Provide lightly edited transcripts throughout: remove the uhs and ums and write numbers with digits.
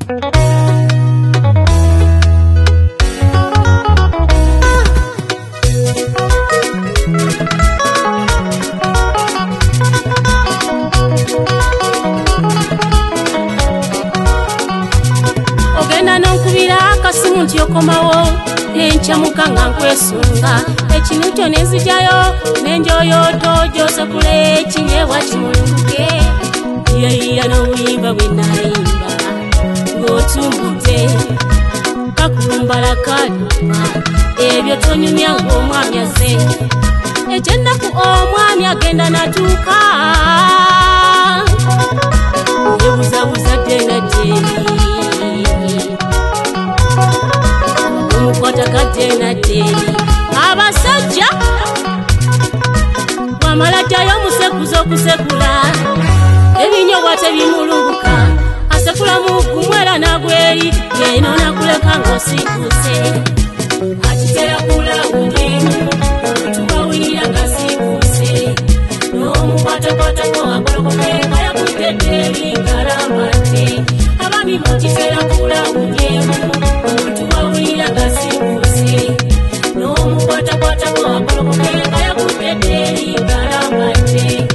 Ogenda nonkubira akasimu nti okomawo nenchamuka nga nkwesunga ekinu kyo nenzijayo nenjoyooto gyosekula ekinyebwa kimuluke yeyiya n'obuyimba bwe nayimba ng'otumbudde kakulumbala kalima ebyo tonyumya ng'omwami azze ekyennaku omwami agenda natuuka yebuzabuza denadeni omukwatagadenadeni abasajja wamala jjayo omusekuzo okusekula ebinyobwa tebimulunguka asekula mugumwera nagweri yeno nakuleka ng'osiikuse akitera kulawunyemu tubawulira ngasiikuse n'omukwatakwatako agolokokenga yakuteddeeri ngalambate abami mukitera kulawunyemu tubawulira ngasiikuse n'omukwatakwatako agolokokenga yakuteddeeri ngalambate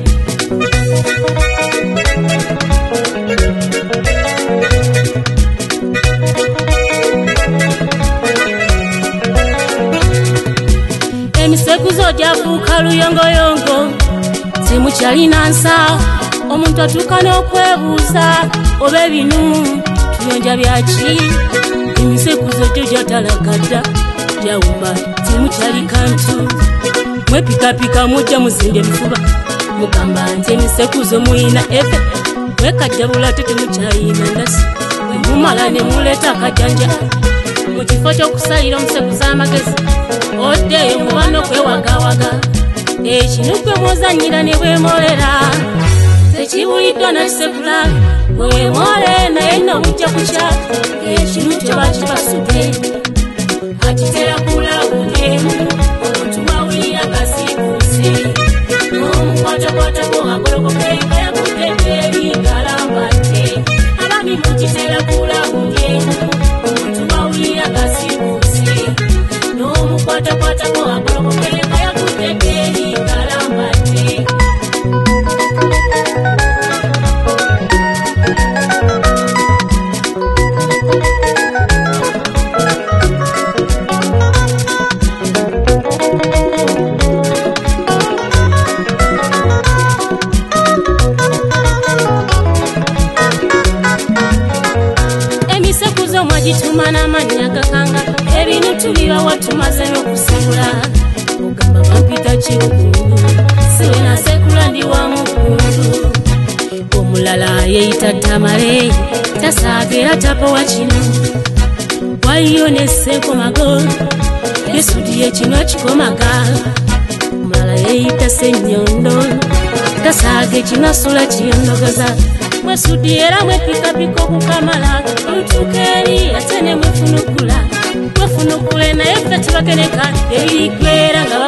emisekuzo gyafuuka luyongoyongo zimukyalina nsa omuntu atuuka n'okwebuuza oba ebinu tuyonja byaki emisekuzo gyo gyatalagadda gyawuma zimukyali kantu mwepikapika mujja muzinga ebifuba mugamba nti emisekuzo muyina efe mwekajjabula te temukyayina ndasi mumala ne muleeta akajjanja mu kifo ky'okusalira omusekuzo amagezi oddeyo muba n'okwewagawaga ekinu gwe mwozannyira ne bwemolera tekibuliddwa nakisekula bwemole naye nno bujja kukya ekinu kyo bakibasudde akitera kulawunyemu otubawulira gasiikuuse n'omukwatakwatako agolokokenga yakuteddeeri ngalambadde abami mukitera kulawunyemu otubawulira gasiikuuse n'omukwatakwatako agolokokenga yakuteddeeri ngalambadde emisekuzo mwagituma n'amannya gakanga ebintu tubibawa tumaze n'okusekula ogamba bampita kikundu siwe nasekula ndi wa mukundu omulala yeyita tamale tasaaga era tapowa kino waliyo nessenkomago yesudiye kino ekikomaga omulala yeyita sennyondo tasaaga ekinasula kiyondogoza mwesudi era mwepikapika okukamala olutuuka eri ate ne mwefunukula mwefunukule naye ffe tubagereka ebirikwera nga